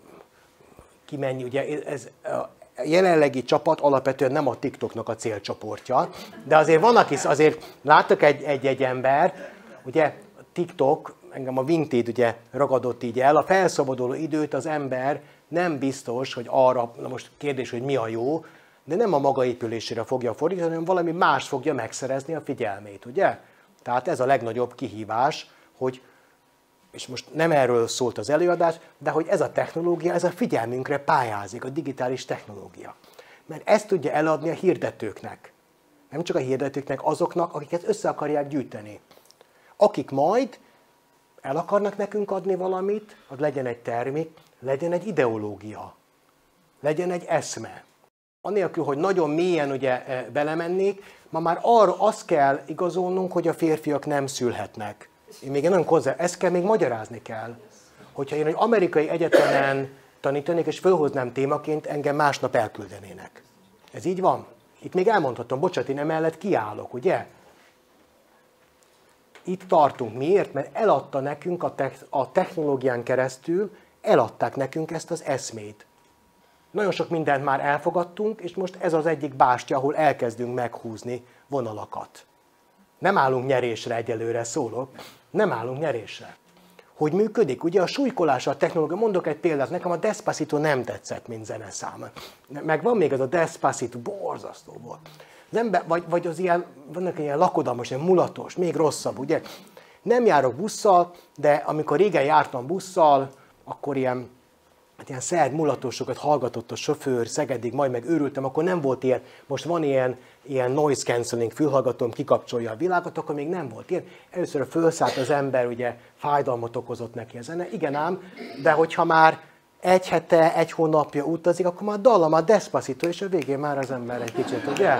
ki mennyi, ugye ez a jelenlegi csapat alapvetően nem a TikToknak a célcsoportja, de azért van, aki, azért láttak egy-egy ember, ugye TikTok, engem a Vinted ugye ragadott így el, a felszabaduló időt az ember nem biztos, hogy arra, na most kérdés, hogy mi a jó, de nem a maga épülésére fogja fordítani, hanem valami más fogja megszerezni a figyelmét, ugye? Tehát ez a legnagyobb kihívás, hogy, és most nem erről szólt az előadás, de hogy ez a technológia, ez a figyelmünkre pályázik, a digitális technológia. Mert ezt tudja eladni a hirdetőknek. Nem csak a hirdetőknek, azoknak, akiket össze akarják gyűjteni. Akik majd el akarnak nekünk adni valamit, az legyen egy termék, legyen egy ideológia, legyen egy eszme. Anélkül, hogy nagyon mélyen ugye belemennék, ma már arra azt kell igazolnunk, hogy a férfiak nem szülhetnek. Én még nagyon hozzá, ezt kell még magyarázni kell. Hogyha én egy amerikai egyetemen tanítanék, és fölhoznám témaként, engem másnap elküldenének. Ez így van? Itt még elmondhatom, bocsánat, én emellett kiállok, ugye? Itt tartunk. Miért? Mert eladta nekünk a, te- a technológián keresztül, eladták nekünk ezt az eszmét. Nagyon sok mindent már elfogadtunk, és most ez az egyik bástya, ahol elkezdünk meghúzni vonalakat. Nem állunk nyerésre egyelőre, szólok. Nem állunk nyerésre. Hogy működik? Ugye a súlykolás a technológia, mondok egy példát, nekem a Despacito nem tetszett, mint zeneszám. Meg van még az a Despacito, borzasztó volt. Az ember, vagy, vagy az ilyen, vannak ilyen lakodalmas, ilyen mulatos, még rosszabb, ugye? Nem járok busszal, de amikor régen jártam busszal, akkor ilyen, hát ilyen szerb mulatosokat hallgatott a sofőr, Szegedig, majd meg őrültem, akkor nem volt ilyen, most van ilyen, ilyen noise cancelling fülhallgatóm, kikapcsolja a világot, akkor még nem volt ilyen. Először fölszállt az ember, ugye fájdalmat okozott neki a zene, igen ám, de hogyha már egy hete, egy hónapja utazik, akkor már dallam a Despacito, és a végén már az ember egy kicsit, ugye?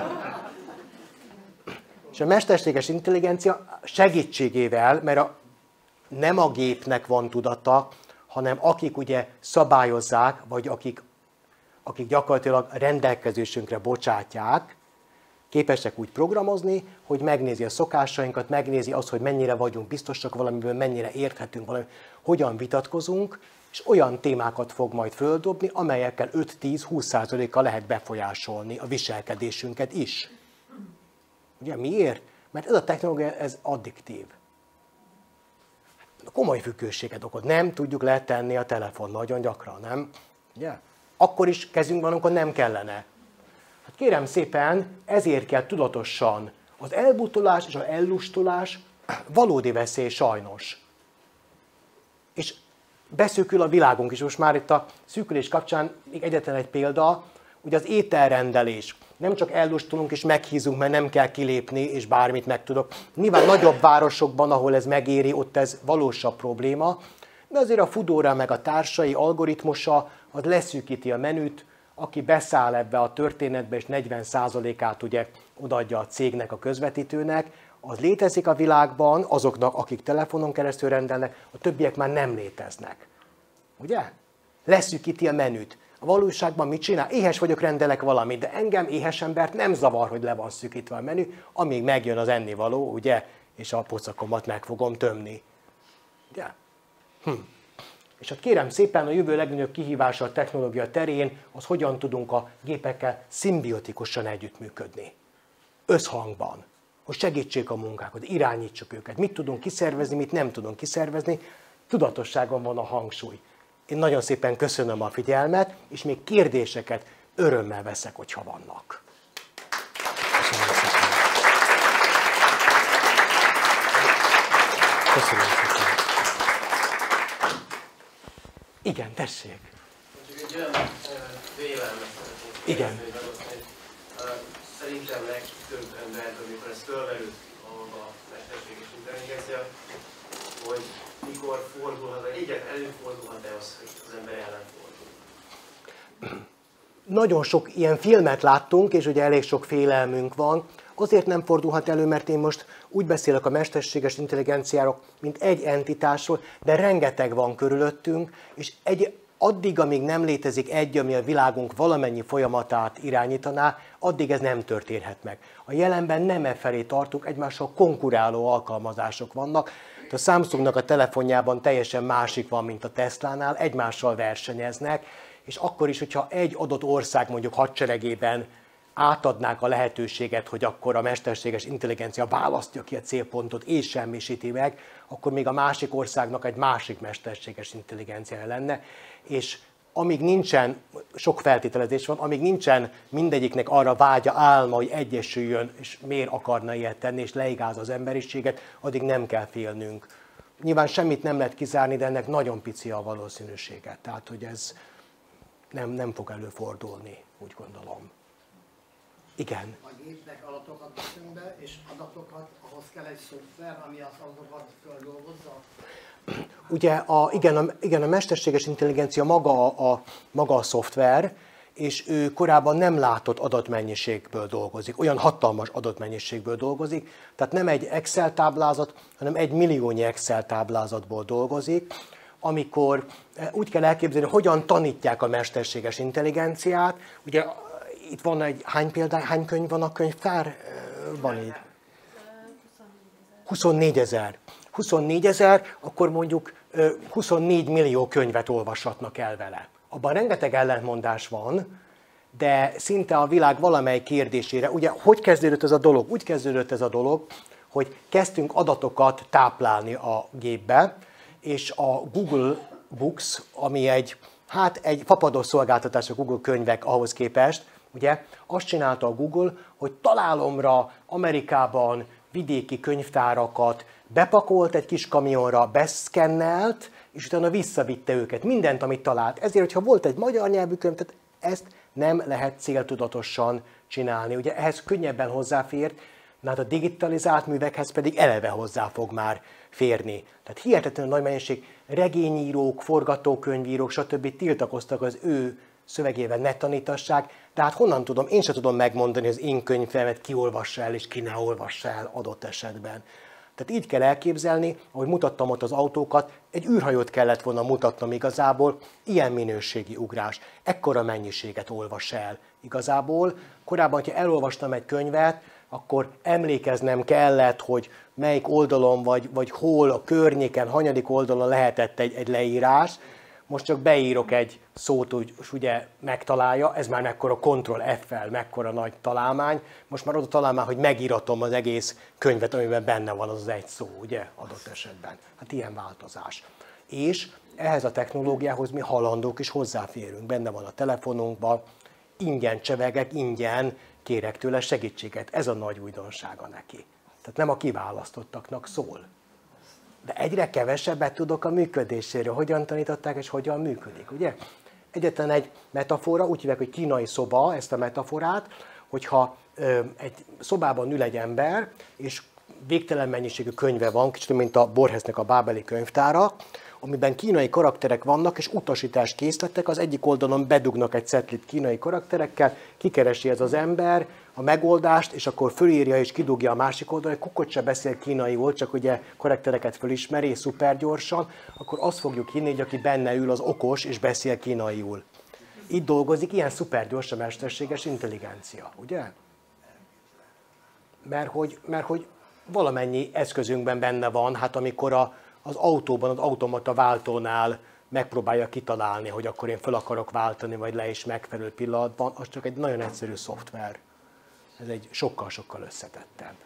És a mesterséges intelligencia segítségével, mert a, nem a gépnek van tudata, hanem akik ugye szabályozzák, vagy akik, akik gyakorlatilag rendelkezésünkre bocsátják, képesek úgy programozni, hogy megnézi a szokásainkat, megnézi azt, hogy mennyire vagyunk biztosak valamiből, mennyire érthetünk valamit, hogyan vitatkozunk, és olyan témákat fog majd földobni, amelyekkel öt-tíz-húsz százalékkal lehet befolyásolni a viselkedésünket is. Ugye miért? Mert ez a technológia, ez addiktív. Komoly függőséget okoz. Nem tudjuk letenni a telefon nagyon gyakran, nem? Ugye? Akkor is kezünkben, amikor nem kellene. Hát kérem szépen, ezért kell tudatosan. Az elbutolás és az ellustulás valódi veszély sajnos. És beszűkül a világunk is. Most már itt a szűkülés kapcsán még egyetlen egy példa. Ugye az ételrendelés. Nem csak ellustulunk és meghízunk, mert nem kell kilépni, és bármit megtudok. Nyilván nagyobb városokban, ahol ez megéri, ott ez valósabb probléma, de azért a Foodora meg a társai algoritmusa, az leszűkíti a menüt, aki beszáll ebbe a történetbe, és negyven százalékát ugye odaadja a cégnek, a közvetítőnek, az létezik a világban, azoknak, akik telefonon keresztül rendelnek, a többiek már nem léteznek. Ugye? Leszűkíti a menüt. A valóságban mit csinál? Éhes vagyok, rendelek valamit, de engem, éhes embert nem zavar, hogy le van szűkítve a menü, amíg megjön az ennivaló, ugye? És a pocakomat meg fogom tömni. Ugye? Hm. És hát kérem szépen, a jövő legnagyobb kihívása a technológia terén, az hogyan tudunk a gépekkel szimbiotikusan együttműködni. Összhangban. Hogy segítsék a munkákat, irányítsuk őket. Mit tudunk kiszervezni, mit nem tudunk kiszervezni. Tudatosságon van a hangsúly. Én nagyon szépen köszönöm a figyelmet, és még kérdéseket örömmel veszek, hogyha vannak. Köszönöm szépen. Köszönöm szépen. Igen, tessék. Csak egy olyan vélelmet szeretnék. Igen. Szerintem legtöbb emberben, amikor ez fölmerült a mesterséges intelligencia, hogy mikor fordulhat, vagy egyáltalán előfordulhat-e az, hogy az ember ellen fordul? Nagyon sok ilyen filmet láttunk, és ugye elég sok félelmünk van. Azért nem fordulhat elő, mert én most úgy beszélek a mesterséges intelligenciáról, mint egy entitásról, de rengeteg van körülöttünk, és egy, addig, amíg nem létezik egy, ami a világunk valamennyi folyamatát irányítaná, addig ez nem történhet meg. A jelenben nem e felé tartunk, egymással konkuráló alkalmazások vannak. A Samsungnak a telefonjában teljesen másik van, mint a Teslánál, egymással versenyeznek, és akkor is, hogyha egy adott ország mondjuk hadseregében átadnák a lehetőséget, hogy akkor a mesterséges intelligencia választja ki a célpontot és semmisíti meg, akkor még a másik országnak egy másik mesterséges intelligenciája lenne, és amíg nincsen, sok feltételezés van, amíg nincsen mindegyiknek arra vágya, álma, hogy egyesüljön, és miért akarna ilyet tenni, és leigázza az emberiséget, addig nem kell félnünk. Nyilván semmit nem lehet kizárni, de ennek nagyon pici a valószínűsége. Tehát, hogy ez nem, nem fog előfordulni, úgy gondolom. Igen. A gépnek adatokat veszünk be, és adatokat, ahhoz kell egy szoftver, ami az adatokat feldolgozza? Ugye a, igen, a, igen, a mesterséges intelligencia maga a, a, maga a szoftver, és ő korábban nem látott adatmennyiségből dolgozik, olyan hatalmas adatmennyiségből dolgozik, tehát nem egy Excel táblázat, hanem egy milliónyi Excel táblázatból dolgozik, amikor úgy kell elképzelni, hogyan tanítják a mesterséges intelligenciát. Ugye itt van egy, hány példány, hány könyv van a könyvtár? Van így. huszonnégy ezer. huszonnégy ezer, akkor mondjuk huszonnégy millió könyvet olvashatnak el vele. Abban rengeteg ellentmondás van, de szinte a világ valamely kérdésére, ugye hogy kezdődött ez a dolog? Úgy kezdődött ez a dolog, hogy kezdtünk adatokat táplálni a gépbe, és a Google Books, ami egy, hát egy fapados szolgáltatás a Google könyvek ahhoz képest, ugye azt csinálta a Google, hogy találomra Amerikában vidéki könyvtárakat bepakolt egy kis kamionra, beszkennelt, és utána visszavitte őket, mindent, amit talált. Ezért, hogyha volt egy magyar nyelvű könyv, tehát ezt nem lehet céltudatosan csinálni. Ugye ehhez könnyebben hozzáfért, mert a digitalizált művekhez pedig eleve hozzá fog már férni. Tehát hihetetlenül nagy mennyiség regényírók, forgatókönyvírók, stb. Tiltakoztak az ő szövegével ne tanítassák, de hát honnan tudom, én sem tudom megmondani, hogy az én könyvemet ki olvassa el, és ki ne olvassa el adott esetben. Tehát így kell elképzelni, ahogy mutattam ott az autókat, egy űrhajót kellett volna mutatnom igazából, ilyen minőségi ugrás, ekkora mennyiséget olvas el igazából. Korábban, ha elolvastam egy könyvet, akkor emlékeznem kellett, hogy melyik oldalon vagy, vagy hol a környéken, hanyadik oldalon lehetett egy, egy leírás. Most csak beírok egy szót, úgy, és ugye megtalálja, ez már mekkora Ctrl F-fel, mekkora nagy találmány. Most már oda találmány, hogy megíratom az egész könyvet, amiben benne van az az egy szó, ugye, adott esetben. Hát ilyen változás. És ehhez a technológiához mi halandók is hozzáférünk. Benne van a telefonunkban, ingyen csevegek, ingyen kérek tőle segítséget. Ez a nagy újdonsága neki. Tehát nem a kiválasztottaknak szól. De egyre kevesebbet tudok a működéséről, hogyan tanították és hogyan működik, ugye? Egyetlen egy metafora, úgy hívják, hogy kínai szoba, ezt a metaforát, hogyha ö, egy szobában ül egy ember, és végtelen mennyiségű könyve van, kicsit mint a Borgesnek a bábeli könyvtára, amiben kínai karakterek vannak, és utasítás készletek, az egyik oldalon bedugnak egy cetlit kínai karakterekkel, kikeresi ez az ember a megoldást, és akkor fölírja és kidugja a másik oldalon, hogy kukot se beszél kínaiul, csak ugye karaktereket fölismeri, és szuper gyorsan, akkor azt fogjuk hinni, hogy aki benne ül, az okos, és beszél kínaiul. Itt dolgozik ilyen szuper gyors a mesterséges intelligencia, ugye? Mert hogy, mert hogy valamennyi eszközünkben benne van, hát amikor a, az autóban, az automata váltónál megpróbálja kitalálni, hogy akkor én fel akarok váltani, vagy le is megfelelő pillanatban, az csak egy nagyon egyszerű szoftver. Ez egy sokkal-sokkal összetettebb.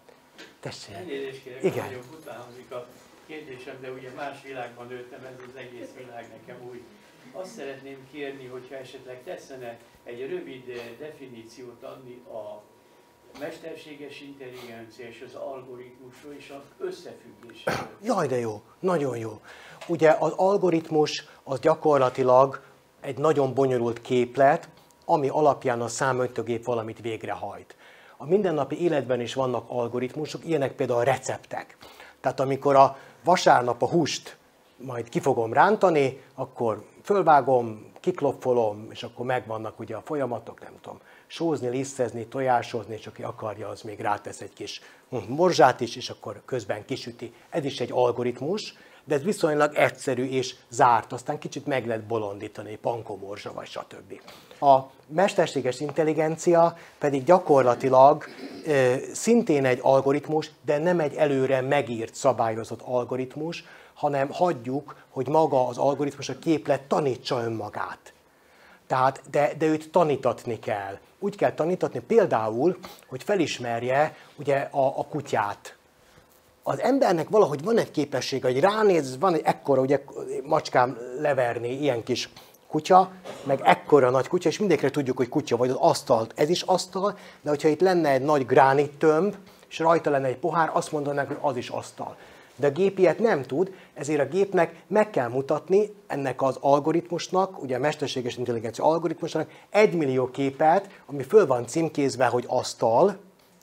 Tessék. Elnézést kérek, igen. Nagyon utánhozik a kérdésem, de ugye más világban nőttem, ez az egész világ nekem új. Azt szeretném kérni, hogyha esetleg teszene egy rövid definíciót adni a mesterséges intelligencia és az algoritmusról és az összefüggésről. Jaj, de jó, nagyon jó. Ugye az algoritmus az gyakorlatilag egy nagyon bonyolult képlet, ami alapján a számítógép valamit végrehajt. A mindennapi életben is vannak algoritmusok, ilyenek például a receptek. Tehát amikor a vasárnap a húst majd ki fogom rántani, akkor fölvágom, kiklopfolom, és akkor megvannak ugye a folyamatok, nem tudom, sózni, lisztezni, tojásozni, és aki akarja, az még rátesz egy kis morzsát is, és akkor közben kisüti. Ez is egy algoritmus, de ez viszonylag egyszerű és zárt, aztán kicsit meg lehet bolondítani, pankomorzsa vagy stb. A mesterséges intelligencia pedig gyakorlatilag e, szintén egy algoritmus, de nem egy előre megírt, szabályozott algoritmus, hanem hagyjuk, hogy maga az algoritmus, a képlet tanítsa önmagát. Tehát, de, de őt tanítatni kell. Úgy kell tanítatni például, hogy felismerje ugye, a, a kutyát. Az embernek valahogy van egy képessége, hogy ránéz, van egy ekkora, ugye macskám leverni, ilyen kis kutya, meg ekkora nagy kutya, és mindenkire tudjuk, hogy kutya vagy az asztalt. Ez is asztal, de hogyha itt lenne egy nagy gránit tömb, és rajta lenne egy pohár, azt mondanánk, hogy az is asztal. De a gép ilyet nem tud, ezért a gépnek meg kell mutatni ennek az algoritmusnak, ugye a mesterséges intelligencia algoritmusnak egy millió képet, ami föl van címkézve, hogy asztal,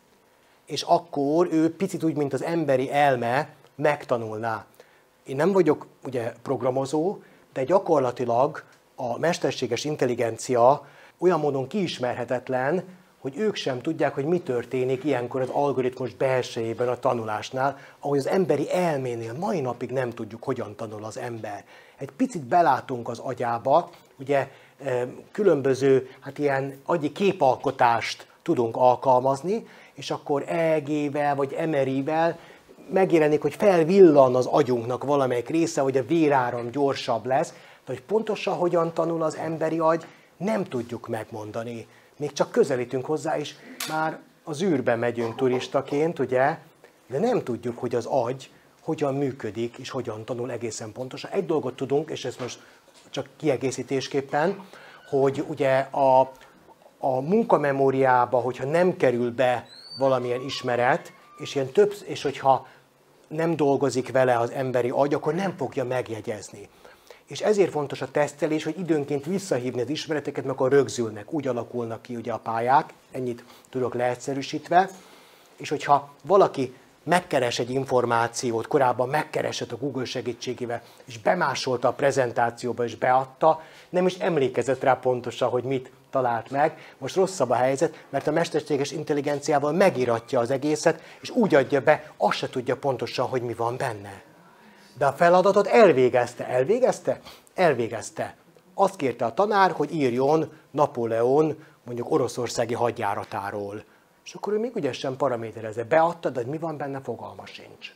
és akkor ő picit úgy, mint az emberi elme megtanulná. Én nem vagyok ugye programozó, de gyakorlatilag a mesterséges intelligencia olyan módon kiismerhetetlen, hogy ők sem tudják, hogy mi történik ilyenkor az algoritmus belsejében a tanulásnál, ahogy az emberi elménél mai napig nem tudjuk, hogyan tanul az ember. Egy picit belátunk az agyába, ugye különböző hát ilyen agyi képalkotást tudunk alkalmazni, és akkor E E G-vel vagy M R I-vel megjelenik, hogy felvillan az agyunknak valamelyik része, hogy a véráram gyorsabb lesz, de hogy pontosan hogyan tanul az emberi agy, nem tudjuk megmondani. Még csak közelítünk hozzá, és már az űrbe megyünk turistaként, ugye, de nem tudjuk, hogy az agy hogyan működik, és hogyan tanul egészen pontosan. Egy dolgot tudunk, és ez most csak kiegészítésképpen, hogy ugye a, a munkamemóriába, hogyha nem kerül be valamilyen ismeret, és, ilyen több, és hogyha nem dolgozik vele az emberi agy, akkor nem fogja megjegyezni. És ezért fontos a tesztelés, hogy időnként visszahívni az ismereteket, mert akkor rögzülnek, úgy alakulnak ki ugye a pályák, ennyit tudok leegyszerűsítve, és hogyha valaki megkeres egy információt, korábban megkeresett a Google segítségével, és bemásolta a prezentációba, és beadta, nem is emlékezett rá pontosan, hogy mit talált meg. Most rosszabb a helyzet, mert a mesterséges intelligenciával megíratja az egészet, és úgy adja be, azt se tudja pontosan, hogy mi van benne. De a feladatot elvégezte. Elvégezte? Elvégezte. Azt kérte a tanár, hogy írjon Napóleon mondjuk oroszországi hadjáratáról. És akkor ő még ügyesen paraméterezze. Beadta, de mi van benne, fogalma sincs.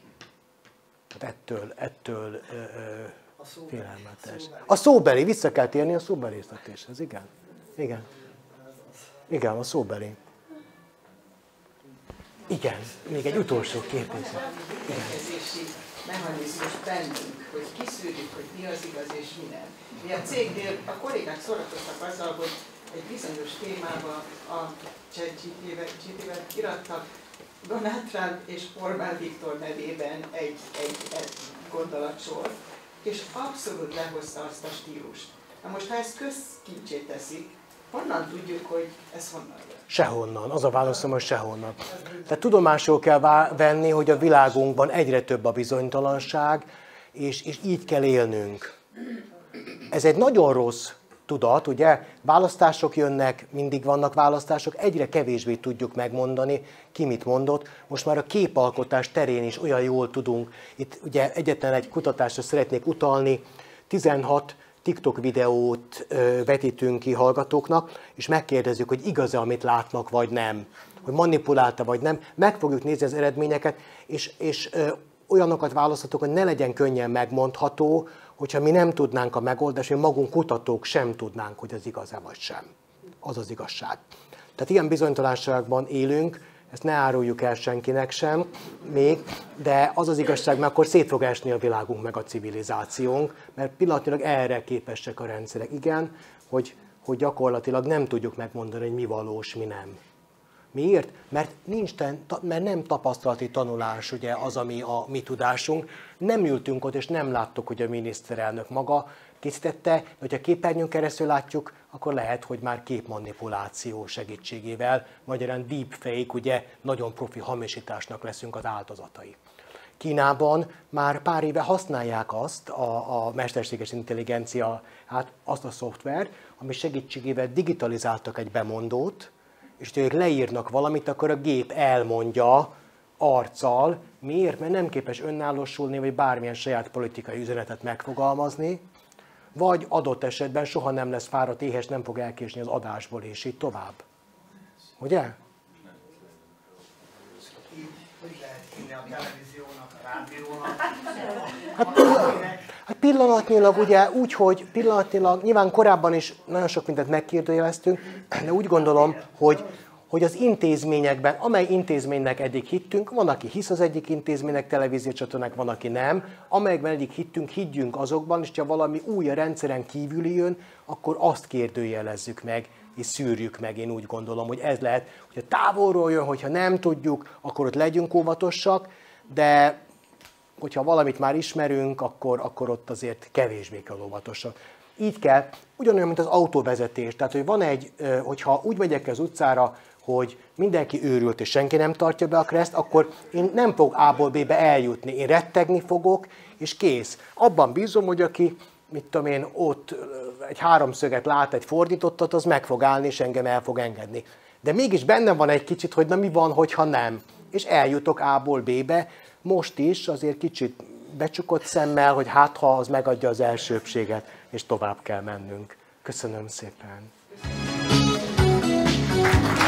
Tehát ettől, ettől ö, ö, A szóbeli. félelmetes. A szóbeli, vissza kell térni a szóbeléztetéshez, igen. Igen. Igen, a szóbeli. Igen, még egy utolsó kérdés. Érkezési mechanizmus bennünk, hogy kiszűrjük, hogy mi az igaz és mi nem. Mi a cégnél a kollégák szórakoztak azzal, hogy egy bizonyos témában a ChatGPT-vel irattak Donald Trump és Orbán Viktor nevében egy, egy, egy gondolatsor, és abszolút lehozta azt a stílust. Na most, ha ezt közkincsé teszik, honnan tudjuk, hogy ez honnan jön? Sehonnan. Az a válaszom, hogy sehonnan. Tehát tudomásul kell venni, hogy a világunkban egyre több a bizonytalanság, és, és így kell élnünk. Ez egy nagyon rossz tudat, ugye? Választások jönnek, mindig vannak választások, egyre kevésbé tudjuk megmondani, ki mit mondott. Most már a képalkotás terén is olyan jól tudunk. Itt ugye egyetlen egy kutatásra szeretnék utalni, tizenhat TikTok videót vetítünk ki hallgatóknak, és megkérdezzük, hogy igaz-e, amit látnak, vagy nem. Hogy manipulálta, vagy nem. Meg fogjuk nézni az eredményeket, és, és ö, olyanokat választhatok, hogy ne legyen könnyen megmondható, hogyha mi nem tudnánk a megoldást, hogy magunk kutatók sem tudnánk, hogy az igaz-e vagy sem. Az az igazság. Tehát ilyen bizonytalanságban élünk, ezt ne áruljuk el senkinek sem még, de az az igazság, mert akkor szét fog esni a világunk meg a civilizációnk, mert pillanatnyilag erre képesek a rendszerek. Igen, hogy, hogy gyakorlatilag nem tudjuk megmondani, hogy mi valós, mi nem. Miért? Mert, nincs, mert nem tapasztalati tanulás ugye az, ami a mi tudásunk. Nem ültünk ott, és nem láttuk, hogy a miniszterelnök maga készítette, de hogyha képernyőn keresztül látjuk, akkor lehet, hogy már képmanipuláció segítségével, magyarán deepfake, ugye nagyon profi hamisításnak leszünk az áldozatai. Kínában már pár éve használják azt a, a mesterséges intelligencia, hát azt a szoftvert, ami segítségével digitalizáltak egy bemondót, és ha ők leírnak valamit, akkor a gép elmondja arccal. Miért? Mert nem képes önállósulni, vagy bármilyen saját politikai üzenetet megfogalmazni, vagy adott esetben soha nem lesz fáradt, éhes, nem fog elkésni az adásból, és így tovább. Ugye? Így, hogy lehet hinni a televíziónak, a rádiónak? Hát, hát pillanatnyilag ugye úgy, hogy pillanatnyilag, nyilván korábban is nagyon sok mindent megkérdőjeleztünk, de úgy gondolom, hogy, hogy az intézményekben, amely intézménynek eddig hittünk, van, aki hisz az egyik intézménynek, televíziócsatornák, van, aki nem, amelyekben eddig hittünk, higgyünk azokban, és ha valami új a rendszeren kívüli jön, akkor azt kérdőjelezzük meg, és szűrjük meg, én úgy gondolom, hogy ez lehet, hogy távolról jön, hogyha nem tudjuk, akkor ott legyünk óvatosak, de hogyha valamit már ismerünk, akkor, akkor ott azért kevésbé kell óvatosak. Így kell, ugyanolyan, mint az autóvezetés. Tehát, hogy van egy, hogyha úgy megyek az utcára, hogy mindenki őrült és senki nem tartja be a kreszt, akkor én nem fog A-ból B-be eljutni. Én rettegni fogok, és kész. Abban bízom, hogy aki, mit tudom én, ott egy háromszöget lát, egy fordítottat, az meg fog állni, és engem el fog engedni. De mégis bennem van egy kicsit, hogy na mi van, hogyha nem. És eljutok A-ból B-be. Most is azért kicsit becsukott szemmel, hogy hát ha az megadja az elsőbbséget, és tovább kell mennünk. Köszönöm szépen!